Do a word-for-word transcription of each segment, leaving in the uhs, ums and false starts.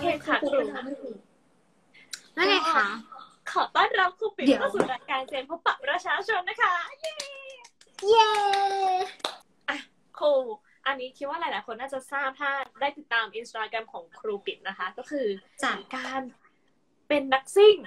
เคค่ะครูแล้วไงคะขอต้อนรับครูปิ่นเข้าสู่รายการเจนพบปะประชาชนนะคะเย้เย้อ่ะครูอันนี้คิดว่าหลายๆคนน่าจะทราบถ้าได้ติดตามอินสตาแกรมของครูปิ่นนะคะก็คือจากการเป็นนักซิ่ง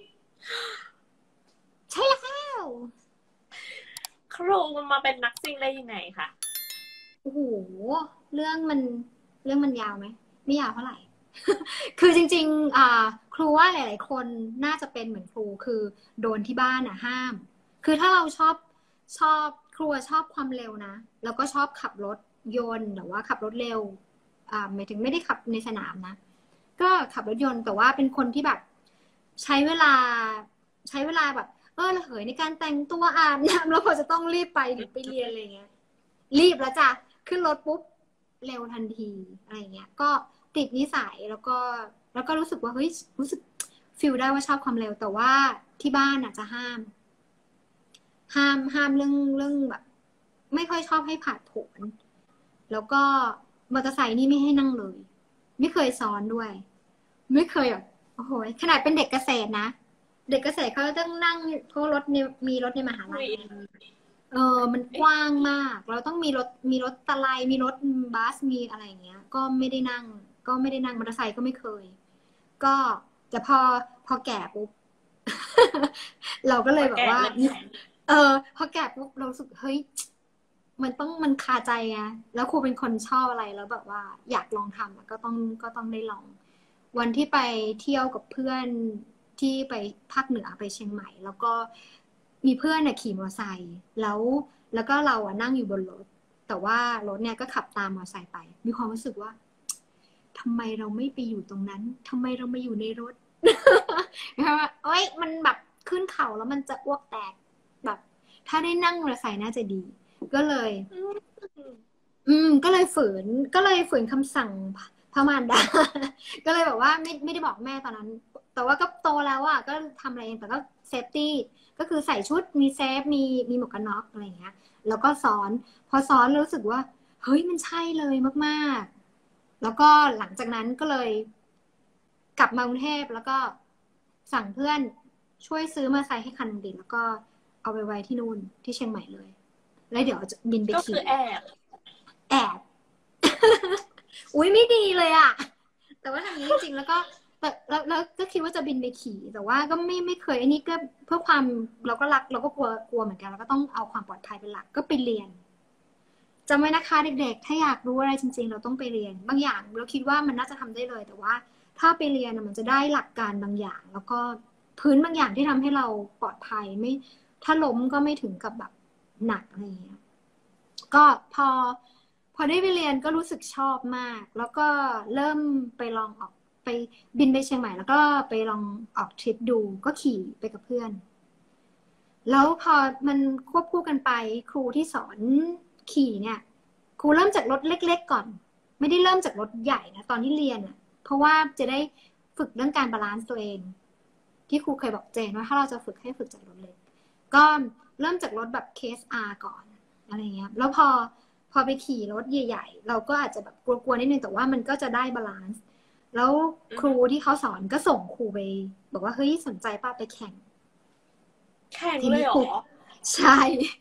ใช่แล้วครูมาเป็นนักซิ่งได้ยังไงคะโอ้โหเรื่องมันเรื่องมันยาวไหมไม่ยาวเท่าไหร่ คือจริงๆอ่าครูว่าหลายๆคนน่าจะเป็นเหมือนครูคือโดนที่บ้านอ่ะห้ามคือถ้าเราชอบชอบครูชอบความเร็วนะแล้วก็ชอบขับรถยนต์หรือว่าขับรถเร็วอ่าหมายถึงไม่ได้ขับในสนามนะก็ขับรถยนต์แต่ว่าเป็นคนที่แบบใช้เวลาใช้เวลาแบบเออระเหยในการแต่งตัวอาบน้ำแล้วพอจะต้องรีบไปหรือไปเรียนอะไรเงี้ยรีบแล้วจ้ะขึ้นรถปุ๊บเร็วทันทีอะไรเงี้ยก็ติดนิสัยแล้วก็แล้วก็รู้สึกว่าเฮ้ยรู้สึกฟีลได้ว่าชอบความเร็วแต่ว่าที่บ้านอ่ะจะห้าม ห้ามห้ามเรื่องเรื่องแบบไม่ค่อยชอบให้ผ่าดโผนแล้วก็มอเตอร์ไซค์นี่ไม่ให้นั่งเลยไม่เคยซ้อนด้วยไม่เคยแบบโอ้โหขนาดเป็นเด็กเกษตรนะเด็กเกษตรเขาต้องนั่งเพราะรถมีรถในมหาลัยเออมันกว้างมากเราต้องมีรถมีรถตะไลมีรถบัสมีอะไรอย่างเงี้ยก็ไม่ได้นั่งก็ไม่ได้นั่งมอเตอร์ไซค์ก็ไม่เคยก็แต่พอพอแก่ปุ๊บ เราก็เลยแบบว่าเออพอแก่ปุ๊บเราสึกเฮ้ยมันต้องมันคาใจไงแล้วครูเป็นคนชอบอะไรแล้วแบบว่าอยากลองทำก็ต้องก็ต้องได้ลองวันที่ไปเที่ยวกับเพื่อนที่ไปภาคเหนือไปเชียงใหม่แล้วก็มีเพื่อนน่ะขี่มอเตอร์ไซค์แล้วแล้วก็เราอะนั่งอยู่บนรถแต่ว่ารถเนี่ยก็ขับตามมอเตอร์ไซค์ไปมีความรู้สึกว่าทำไมเราไม่ไปอยู่ตรงนั้นทำไมเรามาอยู่ในรถนะคะเอ้ยมันแบบขึ้นเขาแล้วมันจะอ้วกแตกแบบถ้าได้นั่งมอเตอร์ไซค์น่าจะดีก็เลยอืมก็เลยฝืนก็เลยฝืนคำสั่งพระมารดา ก็เลยแบบว่าไม่ไม่ได้บอกแม่ตอนนั้น แต่ว่าก็โตแล้วอ่ะก็ทำอะไรเองแต่ก็เซฟตี้ก็คือใส่ชุดมีเซฟมีมีหมวกกันน็อกอะไรอย่างเงี้ยแล้วก็สอนพอสอนรู้สึกว่าเฮ้ยมันใช่เลยมากๆแล้วก็หลังจากนั้นก็เลยกลับมากรุงเทพแล้วก็สั่งเพื่อนช่วยซื้อมาใส่ให้คันดิแล้วก็เอาไปไว้ที่นู่นที่เชียงใหม่เลยแล้วเดี๋ยวจะบินไปขี่ก็คือแอบแอบ อุ้ยไม่ดีเลยอ่ะแต่ว่าทำนี้จริงๆแล้วก็แต่แล้วแล้วก็คิดว่าจะบินไปขี่แต่ว่าก็ไม่ไม่เคยอันนี้ก็เพื่อความเราก็รักเราก็กลัวกลัวเหมือนกันเราก็ต้องเอาความปลอดภัยเป็นหลักก็ไปเรียนจำไว้นะคะเด็กๆถ้าอยากรู้อะไรจริงๆเราต้องไปเรียนบางอย่างเราคิดว่ามันน่าจะทำได้เลยแต่ว่าถ้าไปเรียนมันจะได้หลักการบางอย่างแล้วก็พื้นบางอย่างที่ทำให้เราปลอดภัยไม่ถ้าล้มก็ไม่ถึงกับแบบหนักอะไรอย่างเงี้ยก็พอพอได้ไปเรียนก็รู้สึกชอบมากแล้วก็เริ่มไปลองออกไปบินไปเชียงใหม่แล้วก็ไปลองออกทริปดูก็ขี่ไปกับเพื่อนแล้วพอมันควบคู่กันไปครูที่สอนขี่เนี่ยครูเริ่มจากรถเล็กๆก่อนไม่ได้เริ่มจากรถใหญ่นะตอนที่เรียนอ่ะเพราะว่าจะได้ฝึกเรื่องการบาลานซ์ตัวเองที่ครูเคยบอกเจนว่าถ้าเราจะฝึกให้ฝึกจากรถเล็กก็เริ่มจากรถแบบเคส อาร์ ก่อนอะไรเงี้ยแล้วพอพอไปขี่รถใหญ่ๆเราก็อาจจะแบบกลัวๆนิดนึงแต่ว่ามันก็จะได้บาลานซ์แล้วครูที่เขาสอนก็ส่งครูไปบอกว่าเฮ้ยสนใจป้าไปแข่งแข่งเลยเหรอใช่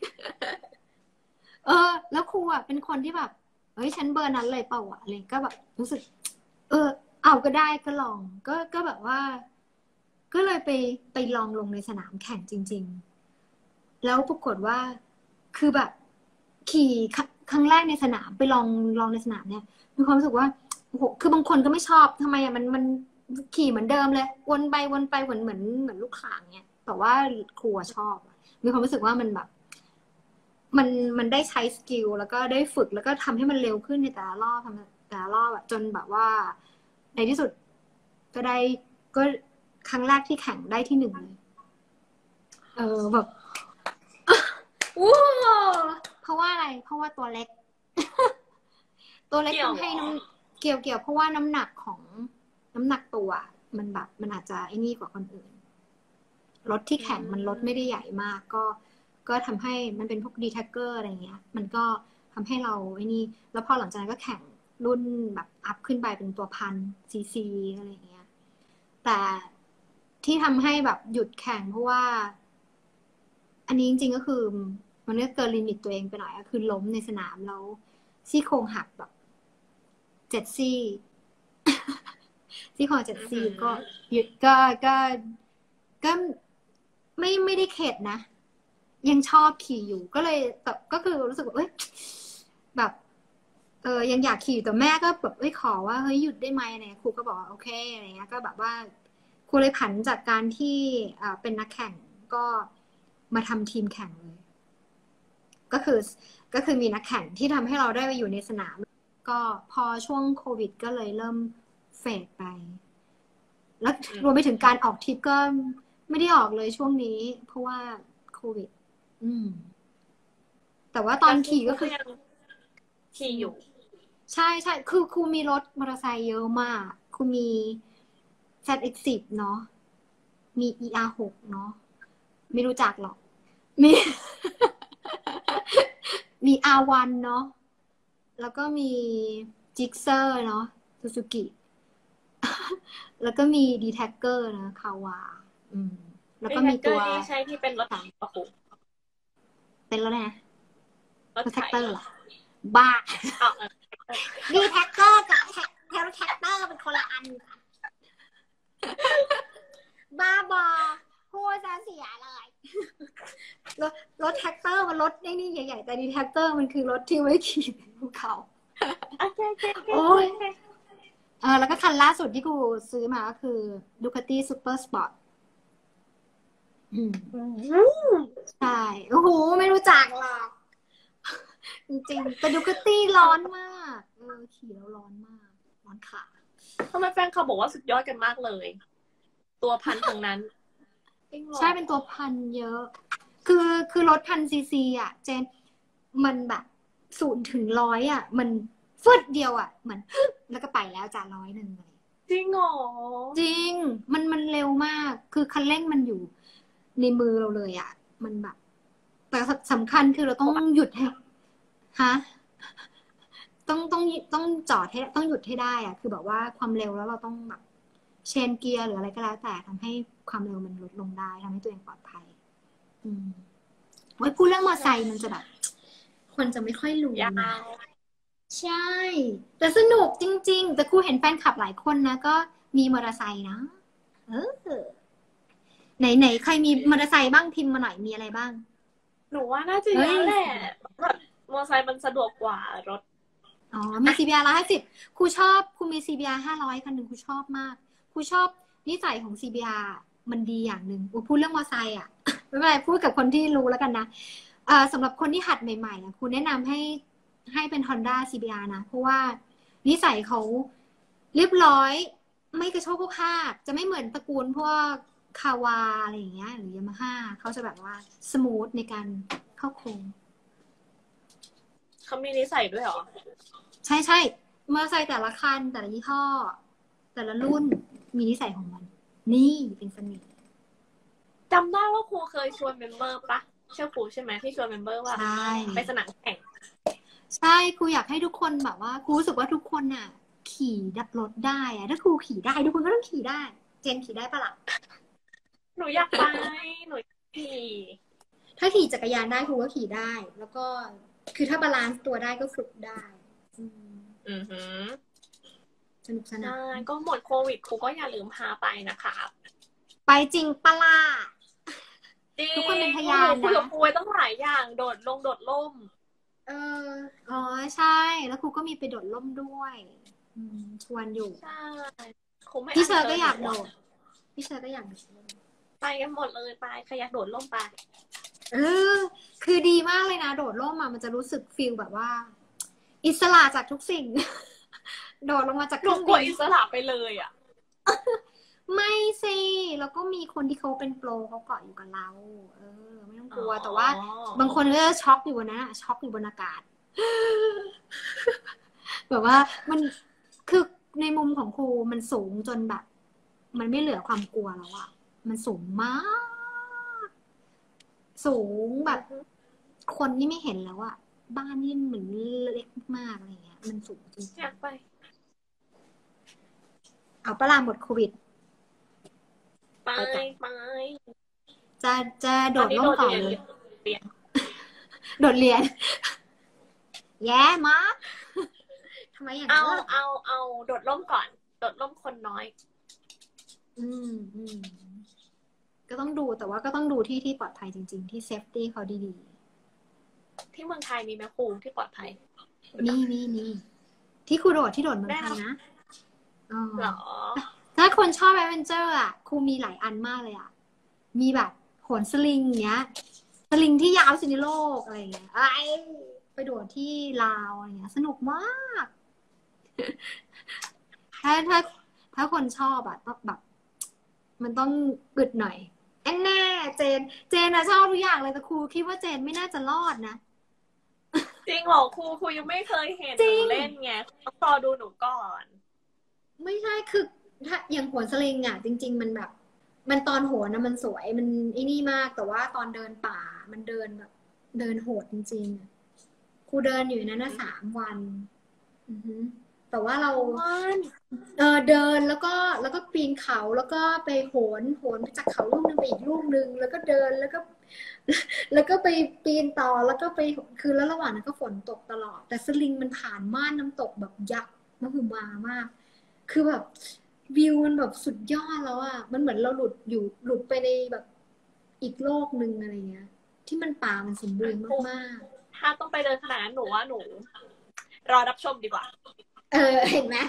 เออแล้วครูอ่ะเป็นคนที่แบบเฮ้ยฉันเบอร์นั้นเลยเปล่าวะอะไรก็แบบรู้สึกเออเอาก็ได้ก็ลองก็ก็แบบว่าก็เลยไปไปลองลงในสนามแข่งจริงๆแล้วปรากฏว่าคือแบบขี่ครั้งแรกในสนามไปลองลองในสนามเนี่ยมีความรู้สึกว่าโอ้โหคือบางคนก็ไม่ชอบทำไมอ่ะมันมันขี่เหมือนเดิมเลยวนไปวนไปเหมือนเหมือนเหมือนลูกข่างเนี่ยแต่ว่าครูชอบมีความรู้สึกว่ามันแบบมันมันได้ใช้สกิลแล้วก็ได้ฝึกแล้วก็ทำให้มันเร็วขึ้นในแต่ละรอบทำแต่ละรอบอะจนแบบว่าในที่สุดก็ได้ก็ครั้งแรกที่แข่งได้ที่หนึ่งเลยเออแบบอู้เพราะว่าอะไรเพราะว่าตัวเล็ก ตัวเล็กต้องให้น้ำเกี่ยวเกี่ยวเพราะว่าน้ำหนักของน้ำหนักตัวมันแบบมันอาจจะไอ้นี่กว่าคนอื่นรถที่แข่งมันรถไม่ได้ใหญ่มากก็ก็ทำให้มันเป็นพวกดีแท็กเกอร์อะไรเงี้ยมันก็ทำให้เราไอ้นี่แล้วพอหลังจากนั้นก็แข่งรุ่นแบบอัพขึ้นไปเป็นตัวพันซีซีอะไรอย่างเงี้ยแต่ที่ทำให้แบบหยุดแข่งเพราะว่า อันนี้จริงๆก็คือมันก็เกินลิมิตตัวเองไปหน่อยก็คือล้มในสนามแล้วซี่โครงหักแบบเจ็ดซี่ ซี่โครงเจ็ดซี่ก็หยุดก็ก็ก็ไม่ไม่ได้เข็ดนะ ยังชอบขี่อยู่ก็เลยแบบก็คือรู้สึกว่าเอ้ยแบบเออยังอยากขี่แต่แม่ก็แบบเอ้ยขอว่าเฮ้ยหยุดได้ไหมเนี่ยครูก็บอกว่าโอเคอะไรเงี้ยก็แบบว่าครูเลยผันจากการที่อ่าเป็นนักแข่งก็มาทำทีมแข่งเลย ก็คือก็คือมีนักแข่งที่ทำให้เราได้ไปอยู่ในสนาม ก็พอช่วงโควิดก็เลยเริ่มเฟดไป แล้วรวมไปถึงการออกทริปก็ไม่ได้ออกเลยช่วงนี้ เพราะว่าโควิด อืม แต่ว่าตอนขี่ก็คือขี่อยู่ใช่ใช่คือครูมีรถมอเตอร์ไซค์เยอะมากครูมี แซด เอ็กซ์ สิบ เนาะมี อี อาร์ หก เนาะไม่รู้จักหรอก มี มี อาร์ วัน เนาะแล้วก็มีจิกเซอร์เนาะซูซูกิ แล้วก็มี ดี แท็กเกอร์ นะคาวาอืม แล้วก็มีตัวนี่ใช่ที่เป็นรถถังปะคุเป็นแล้วนะรถแท็ไถกเตอร์เหรอบ้าอ๋อดีแท็กเกอร์กับแท็กแท็กแท็กเตอร์เป็นคนละอันค่ะ บ้าบอพูดซะเสียเลย รถรถแท็กเตอร์มันรถนี่ใหญ่ๆแต่ดีแท็กเตอร์มันคือรถที่ไว้ขี่ในภูเขาโอเคโอเคโอ้ยเออแล้วก็คันล่าสุดที่กูซื้อมาก็คือ Ducati Super Sport อืมใช่โอ้โหไม่รู้จักหรอก จริงๆแต่ Ducati ร้อนมากเออขี่แล้วร้อนมาก ร้อนขาทำไมแฟนเขาบอกว่าสุดยอดกันมากเลย ตัวพันทั้งนั้นใช่เป็นตัวพันเยอะ คือคือรถพันซีซีอ่ะเจนมันแบบศูนย์ถึงร้อยอ่ะ มันฟึดเดียวอ่ะเหมือน แล้วก็ไปแล้วจ้าร้อยหนึ่งเลยจริงเหรอจริง มันมันเร็วมาก คือคันเร่งมันอยู่ในมือเราเลยอ่ะ มันแบบ แต่สำคัญคือเราต้องหยุดให้ฮะต้องต้องต้องจอดให้ต้องหยุดให้ได้อ่ะ คือแบบว่าความเร็วแล้วเราต้องแบบเชนเกียร์หรืออะไรก็แล้วแต่ทำให้ความเร็วมันลดลงได้ทำให้ตัวเองปลอดภัย อืมไว้พูดเรื่องมอไซค์มันจะแบบ คนจะไม่ค่อยรู้ยานะวใช่ แต่สนุกจริงๆ แต่ครูเห็นแฟนคลับหลายคนนะก็มีมอเตอร์ไซค์นะเออไหนไหนใครมีมอเตอร์ไซค์บ้างพิมพ์มาหน่อยมีอะไรบ้างหนูว่าน่าจะเยอะแหละแบบมอเตอร์ไซค์มันสะดวกกว่ารถอ๋อ มี ซี บี อาร์ ร้อยห้าสิบครูชอบครูมี ซี บี อาร์ ห้าร้อยคันหนึ่งครูชอบมากครูชอบนิสัยของ ซี บี อาร์ มันดีอย่างหนึ่งครูพูดเรื่องมอเตอร์ไซค์อ่ะ ไม่เป็นไรพูดกับคนที่รู้แล้วกันนะเอ่อสำหรับคนที่หัดใหม่ๆอ่ะครูแนะนำให้ให้เป็น Honda ซี บี อาร์ นะ เพราะว่านิสัยเขาเรียบร้อยไม่กระโชกโคกฮากจะไม่เหมือนตระกูลพวกคาวาอะไรอย่างเงี้ยหรือยามาฮ่าเขาจะแบบว่าสมูทในการเข้าโค้งเขามีนิสัยด้วยเหรอใช่ใช่มอเตอร์ไซค์แต่ละคันแต่ละยี่ห้อ แต่ละรุ่นมีนิสัยของมัน นี่เป็นเสน่ห์จำได้ว่าครูเคยชวนเมมเบอร์ปะเชื่อครูใช่ไหมที่ชวนเมมเบอร์ว่าใช่ไปสนามแข่งใช่ครูอยากให้ทุกคนแบบว่าครูรู้สึกว่าทุกคนน่ะ ขี่ดับรถได้อะถ้าครูขี่ได้ทุกคนก็ต้องขี่ได้ เจนขี่ได้ปะล่ะหนูอยากไปหนูอยากขี่ถ้าขี่จักรยานได้ครูก็ขี่ได้ แล้วก็คือถ้าบาลานซ์ตัวได้ก็ฝึกได้อืมอือหือสนุกสนาใช่นก็หมดโควิดครูก็อย่าลืมพาไปนะคะไปจริงปะล่ะจริงทุกคนเป็นพยานนะคุยกับครูไว้ต้องหลายอย่างโดดลงโดดล่มเออ อ๋อ ใช่ แล้วครูก็มีไปโดดร่มด้วย อืม ชวนอยู่ใช่ครูไม่พี่เชอร์นก็อยากโดหนูด พี่เชอร์ก็อยากโดดร่มไปกันหมดเลยไปใครอยากโดดล่มไปเออ คือดีมากเลยนะ โดดร่มอ่ะมันจะรู้สึกฟีลแบบว่า อิสระจากทุกสิ่ง โดดลงมาจากหนูกลัวอิสระไปเลยอ่ะไม่สิ แล้วก็มีคนที่เขาเป็นโปรเขาเกาะอยู่กับเรา เออ ไม่ต้องกลัวอ๋อแต่ว่า บางคนก็จะช็อกอยู่บนนั้นอะช็อกอยู่บนอากาศ แบบว่ามันคือในมุมของครูมันสูงจนแบบ มันไม่เหลือความกลัวแล้วอะมันสูงมาก สูงแบบ คนนี่ไม่เห็นแล้วอะบ้านนี่เหมือนเล็กมากอะไรเงี้ยมันสูงจริงอยากไปเอาปะลาหมดโควิดไปไปกันไปจะจะโดตอนนี้ดร่โดดเรียนมต่อเลยเรียนโดดเรียนแย่มากทำไมอย่างเอานั้นล่ะเอาเอาโดดร่มก่อนโดดร่มคนน้อยอืมอืมก็ต้องดูแต่ว่าก็ต้องดูที่ที่ปลอดภัยจริงๆที่เซฟตี้เขาดีที่เมืองไทยมีไหมครูที่ปลอดภัยๆนี่นี่นี่ที่ครูโดดที่โดดเมืองได้ไทยนะอ๋อเหรอถ้าคนชอบแอดเวนเจอร์อ่ะครูมีหลายอันมากเลยอ่ะมีแบบโหนสลิงเงี้ยสลิงที่ยาวสุดในโลกอะไรเงี้ยไอ้ไปโดดที่ลาวอะไรเงี้ยสนุกมากถ้าถ้าถ้าคนชอบอ่ะต้องแบบมันต้องอึดหน่อยแอนแน่เจนเจนอะชอบทุกอย่างเลยแต่ครูคิดว่าเจนไม่น่าจะรอดนะจริงเหรอครูครูยังไม่เคยเห็นหนูจริงเล่นไงต้องรอดูหนูก่อนไม่ใช่คือถ้าอย่างโหนสลิงอ่ะจริงๆมันแบบ มันตอนโหนนะมันสวยมันไอ้นี่มากแต่ว่าตอนเดินป่ามันเดินแบบเดินโหดจริงๆอะครูเดินอยู่นั้นนะสามวันอือฮึแต่ว่าเราวันเออเดินแล้วก็แล้วก็ปีนเขาแล้วก็ไปโหนโหนจากเขาลูกนึงไปอีกลูกนึงแล้วก็เดินแล้วก็แล้วก็ไปปีนต่อแล้วก็ไปคือแล้วระหว่างนั้นก็ฝนตกตลอดแต่สลิงมันผ่านม่านน้ำตกแบบยักษ์มหึมามากคือแบบวิวมันแบบสุดยอดแล้วอ่ะมันเหมือนเราหลุดอยู่หลุดไปในแบบอีกโลกหนึ่งอะไรเงี้ยที่มันป่ามันสมบูรณ์มากถ้าต้องไปเดินขนาดนั้นหนูว่าหนู รอรับชมดีกว่าๆเออเห็นไหม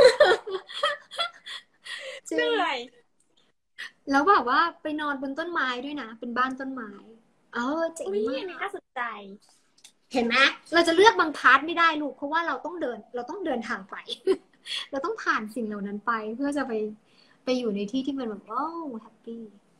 จเหริงนื่อยแล้วแบบว่าไปนอนบนต้นไม้ด้วยนะ เป็นบ้านต้นไม้ เออเจ๋งอุ้ยมาอันนี้กน่าสนใจเห็นไหมเราจะเลือกบางพาร์ทไม่ได้ลูกเพราะว่าเราต้องเดิน เราต้องเดินทางไป เราต้องผ่านสิ่งเหล่านั้นไปเพื่อจะไปไปอยู่ในที่ที่มันแบบว้าวแฮปปี้